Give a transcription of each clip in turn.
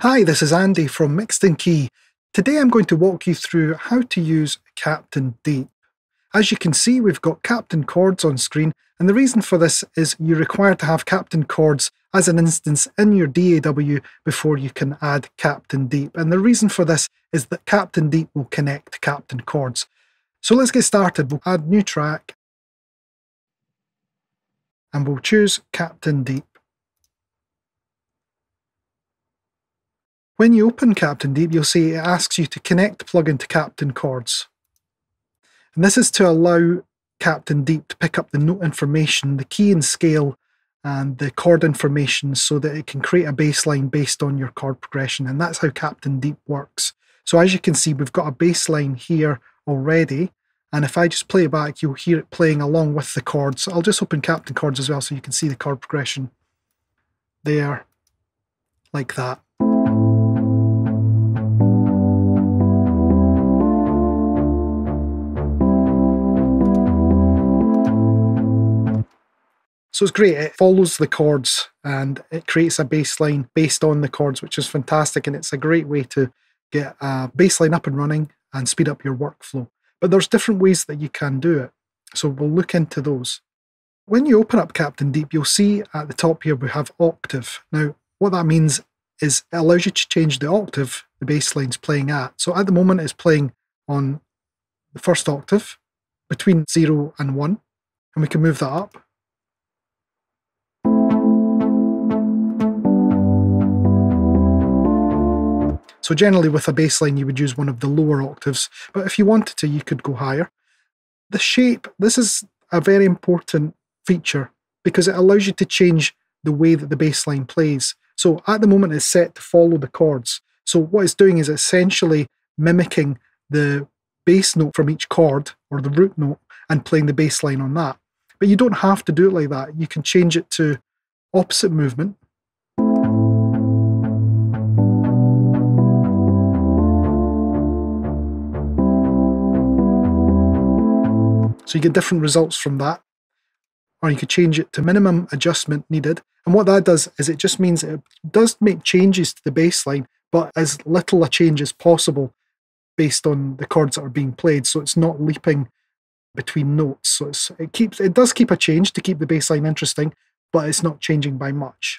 Hi, this is Andy from Mixed and Key. Today I'm going to walk you through how to use Captain Deep. As you can see, we've got Captain Chords on screen, and the reason for this is you require to have Captain Chords as an instance in your DAW before you can add Captain Deep. And the reason for this is that Captain Deep will connect to Captain Chords. So let's get started. We'll add new track, and we'll choose Captain Deep. When you open Captain Deep, you'll see it asks you to connect plugin to Captain Chords. And this is to allow Captain Deep to pick up the note information, the key and scale, and the chord information so that it can create a bass line based on your chord progression. And that's how Captain Deep works. So as you can see, we've got a bass line here already. And if I just play it back, you'll hear it playing along with the chords. I'll just open Captain Chords as well so you can see the chord progression there, like that. So it's great, it follows the chords and it creates a bass line based on the chords, which is fantastic, and it's a great way to get a bass line up and running and speed up your workflow. But there's different ways that you can do it, so we'll look into those. When you open up Captain Deep, you'll see at the top here we have octave. Now, what that means is it allows you to change the octave the bass line's playing at. So at the moment it's playing on the first octave, between 0 and 1, and we can move that up. So generally with a bass line you would use one of the lower octaves, but if you wanted to you could go higher. The shape, this is a very important feature because it allows you to change the way that the bass line plays. So at the moment it's set to follow the chords. So what it's doing is essentially mimicking the bass note from each chord, or the root note, and playing the bass line on that. But you don't have to do it like that. You can change it to opposite movement. So you get different results from that. Or you could change it to minimum adjustment needed. And what that does is it just means it does make changes to the bass line, but as little a change as possible based on the chords that are being played. So it's not leaping between notes. So it does keep a change to keep the bass line interesting, but it's not changing by much.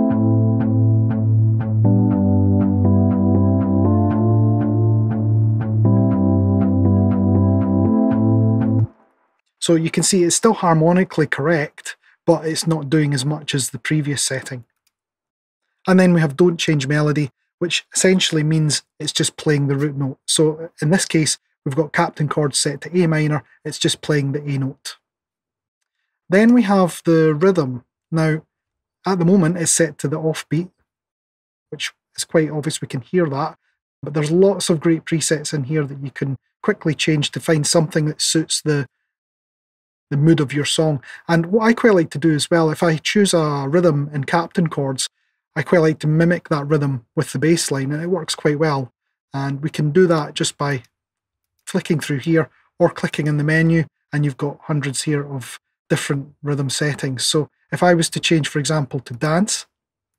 So you can see it's still harmonically correct, but it's not doing as much as the previous setting. And then we have Don't Change Melody, which essentially means it's just playing the root note. So in this case, we've got Captain Chords set to A minor, it's just playing the A note. Then we have the rhythm. Now, at the moment, it's set to the offbeat, which is quite obvious, we can hear that. But there's lots of great presets in here that you can quickly change to find something that suits the mood of your song. And what I quite like to do as well, if I choose a rhythm in Captain Chords, I quite like to mimic that rhythm with the bass line, and it works quite well. And we can do that just by flicking through here or clicking in the menu, and you've got hundreds here of different rhythm settings. So if I was to change, for example, to dance,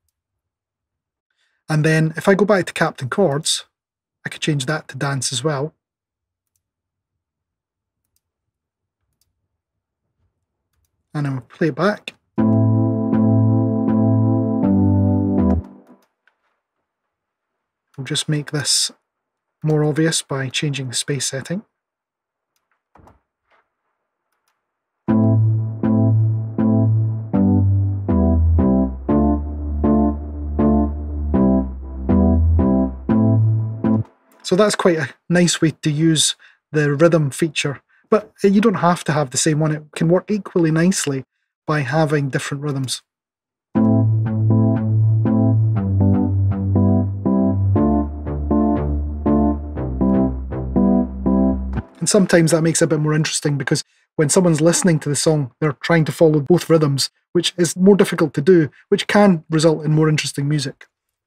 and then if I go back to Captain Chords, I could change that to dance as well. And I'll play it back. We'll just make this more obvious by changing the space setting. So that's quite a nice way to use the rhythm feature. But you don't have to have the same one. It can work equally nicely by having different rhythms. And sometimes that makes it a bit more interesting because when someone's listening to the song, they're trying to follow both rhythms, which is more difficult to do, which can result in more interesting music.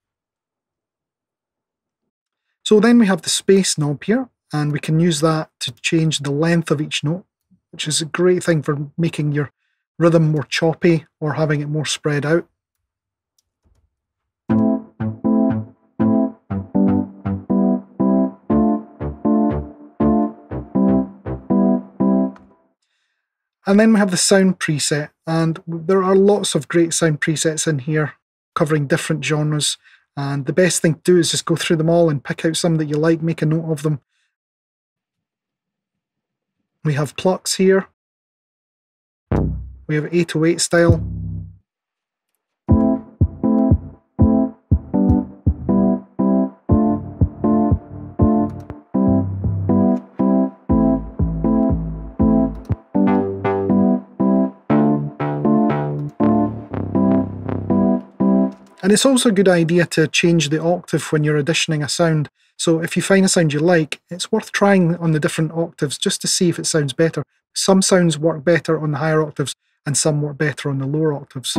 So then we have the space knob here, and we can use that to change the length of each note, which is a great thing for making your rhythm more choppy or having it more spread out. And then we have the sound preset, and there are lots of great sound presets in here covering different genres. And the best thing to do is just go through them all and pick out some that you like, make a note of them. We have plucks here. We have 808 style. And it's also a good idea to change the octave when you're auditioning a sound. So if you find a sound you like, it's worth trying on the different octaves just to see if it sounds better. Some sounds work better on the higher octaves and some work better on the lower octaves.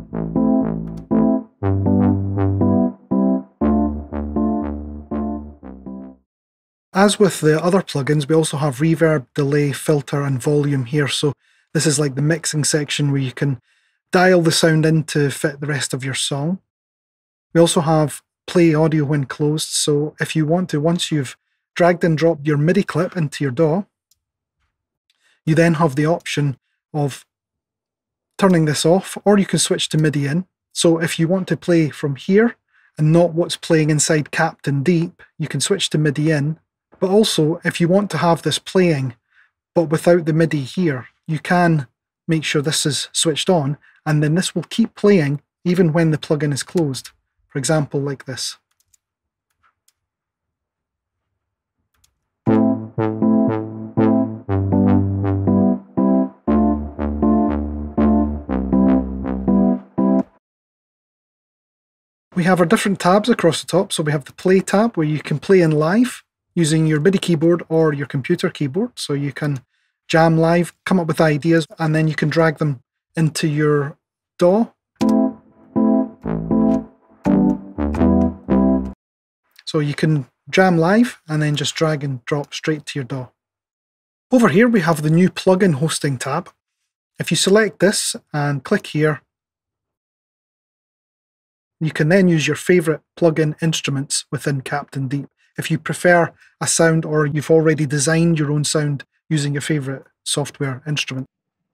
As with the other plugins, we also have reverb, delay, filter and volume here. So this is like the mixing section where you can dial the sound in to fit the rest of your song. We also have play audio when closed, so if you want to, once you've dragged and dropped your MIDI clip into your DAW, you then have the option of turning this off, or you can switch to MIDI in. So if you want to play from here and not what's playing inside Captain Deep, you can switch to MIDI in. But also, if you want to have this playing, but without the MIDI here, you can make sure this is switched on, and then this will keep playing even when the plugin is closed. For example, like this. We have our different tabs across the top. So we have the play tab where you can play in live using your MIDI keyboard or your computer keyboard. So you can jam live, come up with ideas, and then you can drag them into your DAW. So you can jam live and then just drag and drop straight to your DAW. Over here we have the new plugin hosting tab. If you select this and click here, you can then use your favourite plugin instruments within Captain Deep. If you prefer a sound or you've already designed your own sound using your favourite software instrument.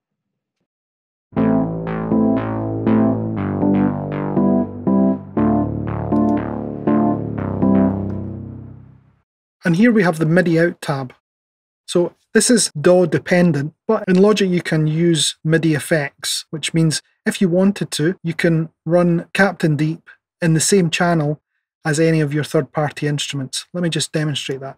And here we have the MIDI out tab. So this is DAW dependent, but in Logic you can use MIDI effects, which means if you wanted to, you can run Captain Deep in the same channel as any of your third-party instruments. Let me just demonstrate that.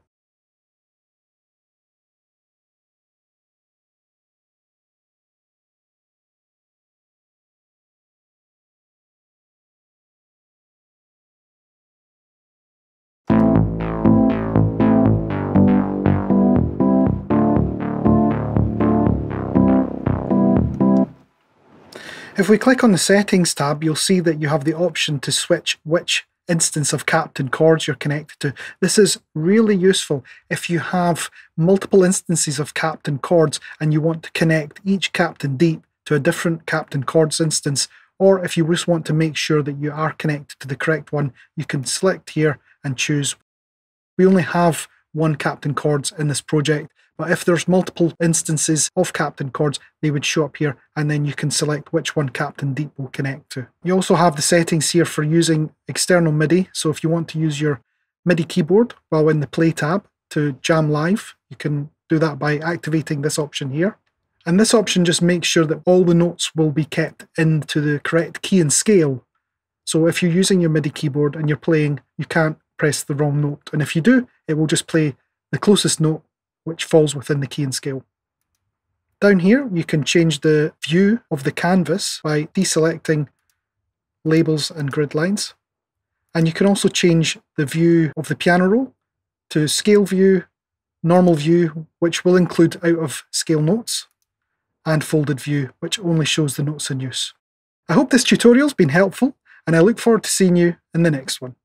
If we click on the Settings tab, you'll see that you have the option to switch which instance of Captain chords you're connected to. This is really useful if you have multiple instances of Captain chords and you want to connect each Captain Deep to a different Captain chords instance, or if you just want to make sure that you are connected to the correct one, you can select here and choose. We only have one Captain chords in this project, but if there's multiple instances of Captain chords, they would show up here, and then you can select which one Captain Deep will connect to. You also have the settings here for using external MIDI, so if you want to use your MIDI keyboard while in the Play tab to jam live, you can do that by activating this option here. And this option just makes sure that all the notes will be kept into the correct key and scale. So if you're using your MIDI keyboard and you're playing, you can't press the wrong note. And if you do, it will just play the closest note which falls within the key and scale. Down here, you can change the view of the canvas by deselecting labels and grid lines. And you can also change the view of the piano roll to scale view, normal view, which will include out of scale notes, and folded view, which only shows the notes in use. I hope this tutorial's been helpful, and I look forward to seeing you in the next one.